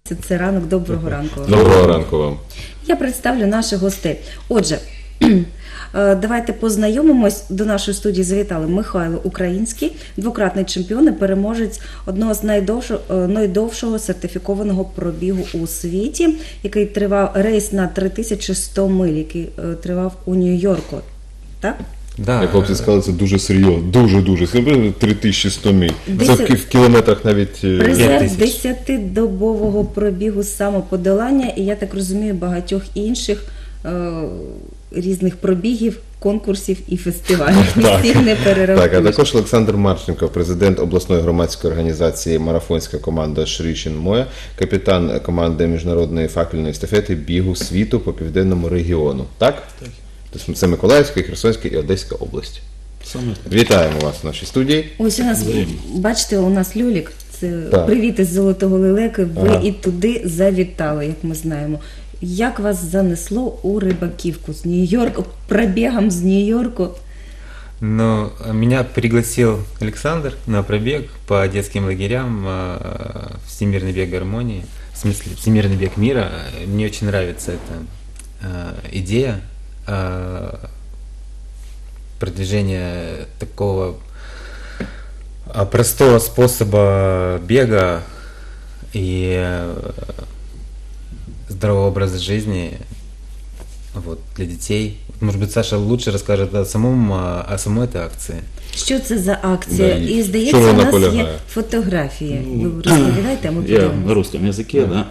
Це ранок, доброго ранку. Доброго ранку вам. Я представлю наших гостей. Отже, давайте познайомимось. До нашої студії завітали Михайло Український, двократний чемпіон і переможець одного з найдовшого сертифікованого пробігу у світі, який тривав рейс на 3100 миль, який тривав у Нью-Йорку. Так? Да. Як хлопці сказали, це дуже серйозно, дуже-дуже серйозно, 3100 миль. Це в кілометрах навіть 5000. Призер 10-добового пробігу самоподолання, і я так розумію, багатьох інших різних пробігів, конкурсів і фестивалів. Всіх не перерахуєш. Так, а також Олександр Марченко, президент обласної громадської організації «Марафонська команда Шрічин Моя», капітан команди міжнародної факельної естафети бігу світу по південному регіону. Так? Так. Тобто це Миколаївська, Херсонська і Одеська області. Вітаємо вас в нашій студії. Ось у нас, бачите, у нас Люлік. Це привіт із Золотого Лелеки. Ви і туди завітали, як ми знаємо. Як вас занесло у Рибаківку з Нью-Йорку, пробегом с Нью-Йорку? Ну, меня пригласил Александр на пробег по детским лагерям «Всемирный бег гармонии», в смысле «Всемирный бег мира». Мне очень нравится эта идея продвижения такого простого способа бега и здорового образа жизни вот, для детей. Может быть, Саша лучше расскажет о самой этой акции. Що це за акція? Да, і, здається, у нас полягає? Є фотографії. Ви розповідаєте, а ми я на русском языке, да.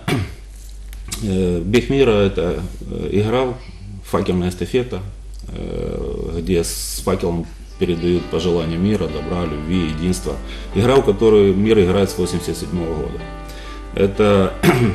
Бег мира – это игра, факельная эстафета, где с факелом передают пожелания мира, добра, любви, единства. Игра, в которой мир играет с 1987 года. Это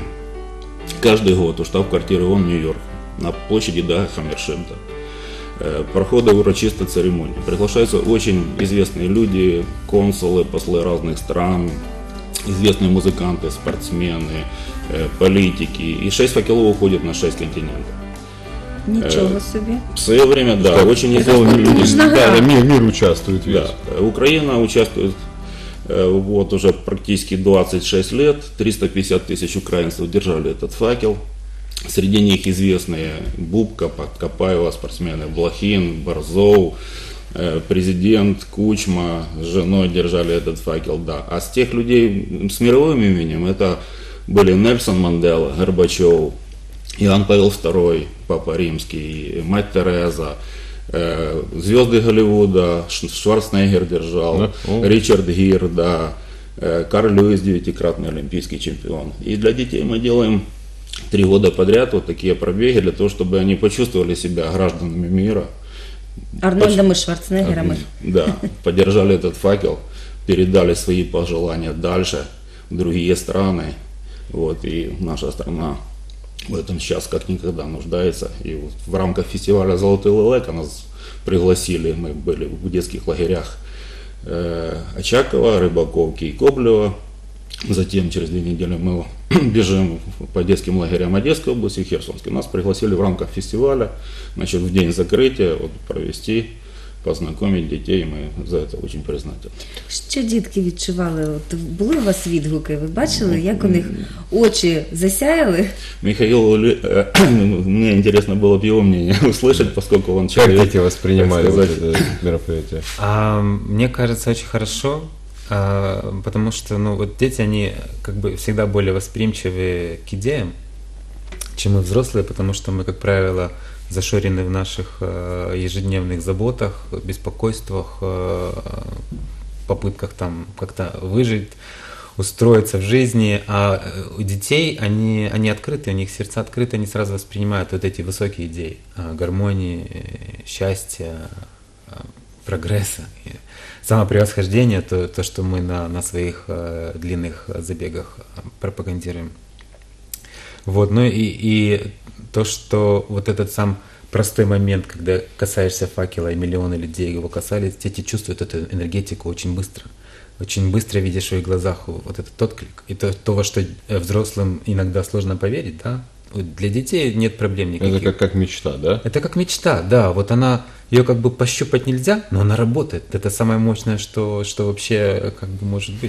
каждый год у штаб-квартиры ООН Нью-Йорк на площади Дага Хаммершемта проходит урочистая церемония. Приглашаются очень известные люди, консулы, послы разных стран, известные музыканты, спортсмены, политики. И 6 факелов уходят на 6 континентов. Ничего себе. В свое время, да, очень известные люди. Да, мир участвует. Да, Украина участвует вот уже практически 26 лет. 350 тысяч украинцев держали этот факел. Среди них известные Бубка, Подкопаева, спортсмены Блохин, Борзов, президент Кучма с женой держали этот факел. Да. А с тех людей с мировым именем это были Нельсон Мандела, Горбачев, Иоанн Павел II, Папа Римский, мать Тереза, звезды Голливуда, Шварценеггер держал, Ричард Гир, да, Карл Льюис, 9-кратный олимпийский чемпион. И для детей мы делаем 3 года подряд вот такие пробеги, для того, чтобы они почувствовали себя гражданами мира. Арнольдом и Шварценеггером. Да, поддержали этот факел, передали свои пожелания дальше в другие страны. Вот, и наша страна в этом сейчас как никогда нуждается. И вот в рамках фестиваля «Золотой Лелека» нас пригласили, мы были в детских лагерях Очакова, Рыбаковки и Коблева. Затем через 2 недели мы бежим по детским лагерям Одесской области и Херсонской. Нас пригласили в рамках фестиваля, значит, в день закрытия вот, провести, познайомити дітей, ми за це дуже признательні. Що дітки відчували? От були у вас відгуки? Ви бачили, як у них очі засяяли? Михаил, мне интересно было бы его мнение услышать, поскольку он человек. Как дети воспринимали это мероприятие? Мне кажется, очень хорошо, потому что вот дети, они как бы всегда более восприимчивы к идеям, чем мы взрослые, потому что мы, как правило, зашорены в наших ежедневных заботах, беспокойствах, попытках там как-то выжить, устроиться в жизни, а у детей они открыты, у них сердца открыты, они сразу воспринимают вот эти высокие идеи гармонии, счастья, прогресса, самопревосхождения, то, что мы на своих длинных забегах пропагандируем. Вот, ну и то, что вот этот сам простой момент, когда касаешься факела, и миллионы людей его касались, дети чувствуют эту энергетику очень быстро. Очень быстро видишь в их глазах вот этот отклик. И то, во что взрослым иногда сложно поверить, да? Для детей нет проблем никаких. Это как мечта, да? Это как мечта, да. Вот ее как бы пощупать нельзя, но она работает. Это самое мощное, что вообще как бы может быть.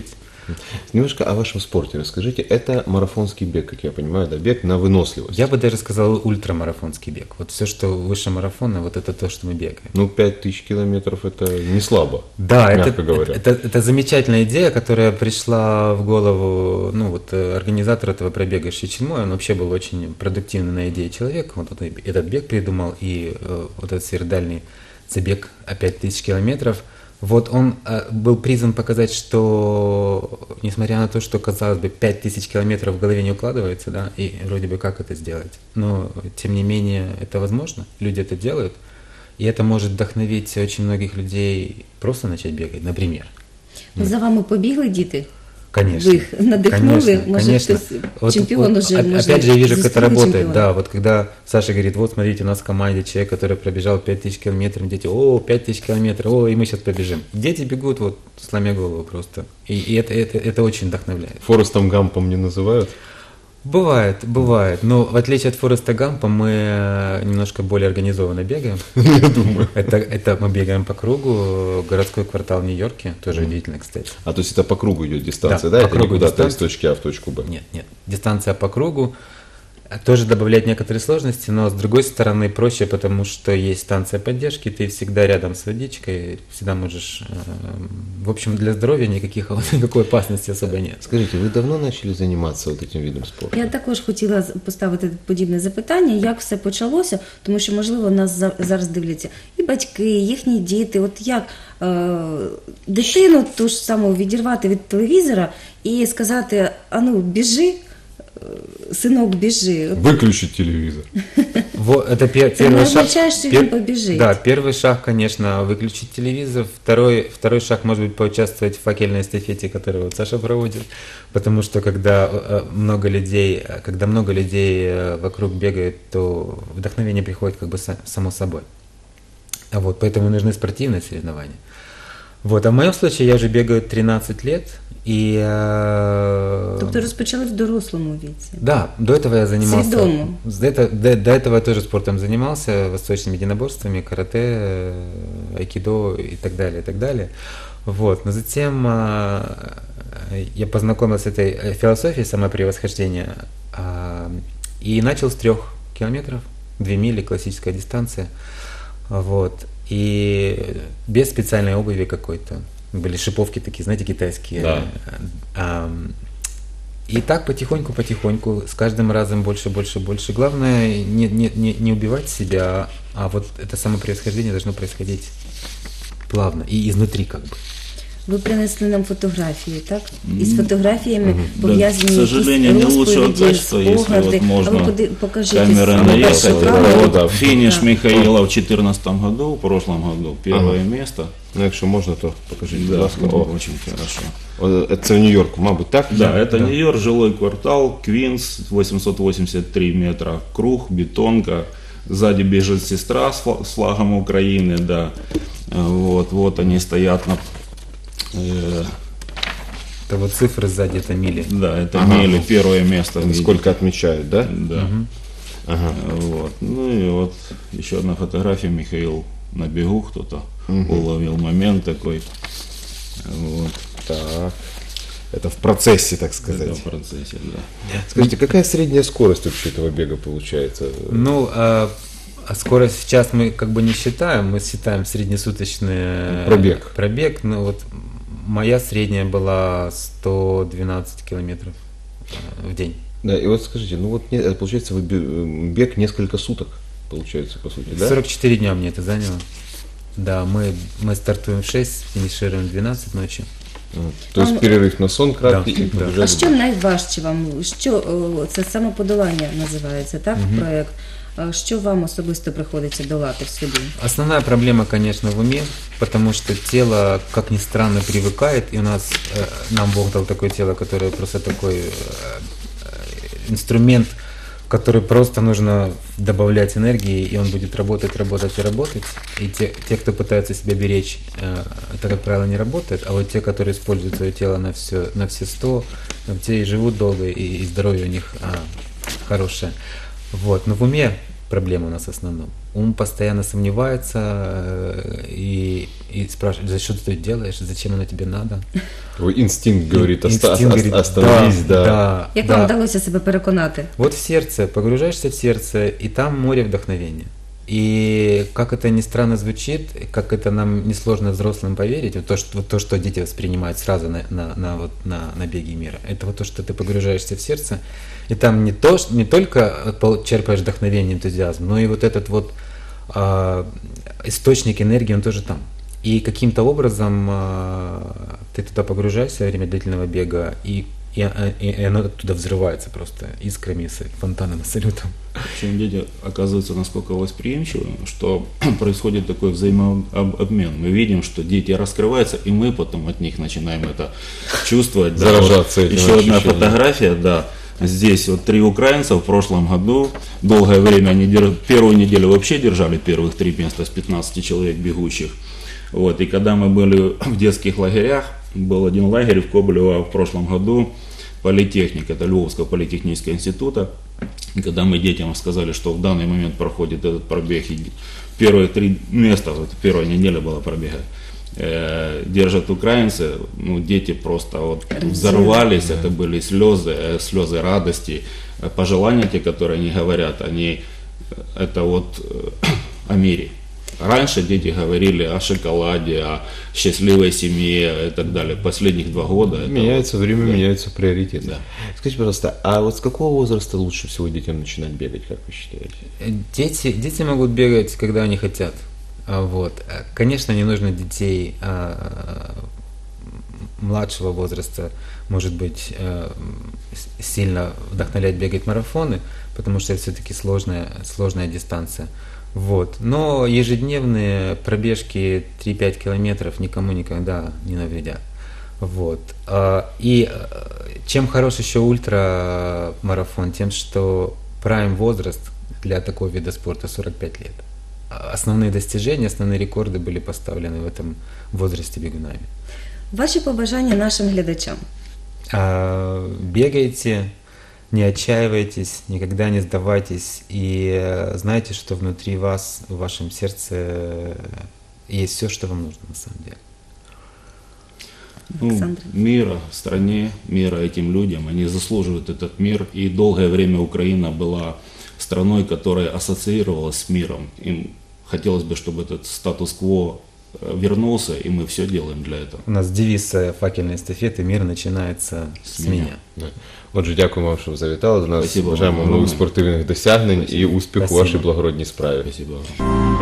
Немножко о вашем спорте расскажите. Это марафонский бег, как я понимаю, да, бег на выносливость. Я бы даже сказал ультрамарафонский бег. Вот все, что выше марафона, вот это то, что мы бегаем. Ну, 5000 километров это не слабо, Да, мягко говоря. это замечательная идея, которая пришла в голову, ну вот организатор этого пробега Шичен Мой, он вообще был очень продуктивный на идее человек, вот этот бег придумал и вот этот сверхдальний забег о 5000 километров. Вот он был призван показать, что, несмотря на то, что, казалось бы, 5000 километров в голове не укладывается, да, и вроде бы как это сделать, но, тем не менее, это возможно, люди это делают, и это может вдохновить очень многих людей просто начать бегать, например. За вами побігли діти? Конечно. Вы их надыхнули? Конечно, Может, конечно. кто-то чемпион уже, Опять может, же, я вижу, как это заслуженный работает. чемпион. Да, вот когда Саша говорит, вот смотрите, у нас в команде человек, который пробежал 5000 километров, дети, о, 5000 километров, о, и мы сейчас побежим. Дети бегут вот сломя голову просто. И это очень вдохновляет. Форестом Гампом не называют? Бывает, бывает. Но в отличие от Фореста Гампа мы немножко более организованно бегаем. Я думаю. Это мы бегаем по кругу, городской квартал в Нью-Йорке, тоже удивительно, кстати. А то есть это по кругу идет дистанция, Да, да? по Это не кругу куда-то из дистанция. точки А в точку Б? Нет. Дистанция по кругу тоже добавляет некоторые сложности, но с другой стороны проще, потому что есть станция поддержки, ты всегда рядом с водичкой, всегда можешь... В общем, для здоровья никакой опасности особо нет. Скажите, вы давно начали заниматься вот этим видом спорту? Я також хотіла поставити подібне запитання, як все почалося, тому що, можливо, нас зараз дивляться і батьки, і їхні діти. От як дитину ту ж саму відірвати від телевізора і сказати, а ну, біжи, синок, біжи. От Выключить телевизор. Это Це не первый шаг. означає, що він побіжить. Да, первый шаг, конечно, выключить телевизор. Второй шаг, может быть, поучаствовать в факельной эстафете, которую вот Саша проводит. Потому что когда много людей вокруг бегает, то вдохновение приходит как бы само собой. Вот, поэтому нужны спортивные соревнования. Вот, а в моем случае я уже бегаю 13 лет. И, Тобто розпочали в дорослому віці. да, до этого я занимался. Сведомо. До этого я тоже спортом занимался, восточными единоборствами, карате, айкидо и так далее, и так далее. Вот. Но затем я познакомился с этой философией самопревосхождения и начал с 3 километров, 2 мили, классическая дистанция. Вот. И без специальной обуви какой-то. Были шиповки такие, знаете, китайские. Да. И так потихоньку, с каждым разом больше. Главное не убивать себя, а вот это самопревосхождение должно происходить плавно и изнутри как бы. Ви принесли нам фотографії, так? І з фотографіями Да, пов'язані к сожалению, не якісь лучшего розповіді, качества, если спогади. вот можно А ви покажіть камерой свою наехать. першу да, камеру. да. Финиш Да. Михаила в 2014 году, в прошлом году, первое место. Ну, якщо можна, то покажіть, будь Да, ласка. О, очень хорошо. це в Нью-Йорку, мабуть, так? Да, это Нью-Йорк, жилой квартал, Квинс, 883 метра круг, бетонка. Сзади бежит сестра с флагом Украины, да. Вот они стоят на... Это вот цифры сзади, это мили. Да, это мили, первое место. в мире. Сколько отмечают, да? Да. Ага. Вот. Ну и вот еще одна фотография, Михаил на бегу, кто-то уловил момент такой. Вот. Так. Это в процессе, так Это сказать. в процессе, да. Скажите, какая средняя скорость вообще этого бега получается? Ну, а скорость сейчас мы как бы не считаем, мы считаем среднесуточный Пробег. Ну вот моя средняя была 112 километров в день. Да, и вот скажите, ну вот получается бег несколько суток, получается, по сути, да? 44 дня мне это заняло. Да, мы стартуем в 6, финишируем в 12 ночи. То есть перерыв на сон краткий Да, и да. побежали. А що найважче вам? Це самоподолання називається, так, проєкт? Що вам особисто приходиться долати в собі? Основная проблема, конечно, в уме, потому что тело, как ни странно, привыкает, и нам Бог дал такое тело, которое просто такой инструмент, в который просто нужно добавлять энергии, и он будет работать. И те, кто пытаются себя беречь, это, как правило, не работает, а вот те, которые используют свое тело на все 100, те и живут долго, и здоровье у них хорошее. Вот. Но в уме проблема у нас в основном. ум постоянно сомневается и спрашивает, за что ты это делаешь, зачем оно тебе надо. Твой инстинкт говорит, Инстинкт говорит, остановись, да. Як вам вдалося себе переконати? Вот в сердце, погружаешься в сердце, и там море вдохновения. И как это ни странно звучит, как это нам несложно взрослым поверить, вот то, что дети воспринимают сразу на беге мира, это вот то, что ты погружаешься в сердце, и там не только черпаешь вдохновение, энтузиазм, но и вот этот вот источник энергии, он тоже там. И каким-то образом ты туда погружаешься во время длительного бега, и оно оттуда взрывается просто искрами, фонтаном, салютом. Причем дети оказываются насколько восприимчивыми, что происходит такой взаимообмен. Мы видим, что дети раскрываются, и мы потом от них начинаем это чувствовать. Да, Заражаться этим еще одна ощущением. фотография, да. Здесь вот 3 украинца в прошлом году, долгое время они первую неделю вообще держали первых 3 места с 15 человек бегущих. Вот, и когда мы были в детских лагерях, был один лагерь в Кобылево в прошлом году, политехник, это Львовского политехнического института. И когда мы детям сказали, что в данный момент проходит этот пробег, и первые 3 места, вот первая неделя была пробега, держат украинцы, ну, дети просто вот взорвались, это были слезы радости, пожелания те, которые они говорят, это вот о мире. Раньше дети говорили о шоколаде, о счастливой семье и так далее. Последних 2 года... Меняется время, меняются приоритеты. Да. Скажите, пожалуйста, а вот с какого возраста лучше всего детям начинать бегать, как вы считаете? Дети могут бегать, когда они хотят. Вот. Конечно, не нужно детей младшего возраста, может быть, сильно вдохновлять бегать марафоны, потому что это все-таки сложная дистанция. Вот. Но ежедневные пробежки 3-5 километров никому никогда не навредят. Вот. И чем хорош еще ультрамарафон, тем, что прайм возраст для такого вида спорта 45 лет. Основные достижения, основные рекорды были поставлены в этом возрасте бегунами. Ваші побажання нашим глядачам. Бегайте, не отчаивайтесь, никогда не сдавайтесь и знайте, что внутри вас, в вашем сердце есть все, что вам нужно на самом деле. Ну, Александр. мира стране, мира этим людям, они заслуживают этот мир. И долгое время Украина была страной, которая ассоциировалась с миром. Им хотелось бы, чтобы этот статус-кво вернулся, и мы все делаем для этого. У нас девиз факельной эстафеты «Мир начинается с меня». Да. Отже, дякуємо вам, що завітали до нас. Спасибо вам Бажаємо огромне. нових спортивних досягнень і успіху у Спасибо. вашій благородній справі. Спасибо вам.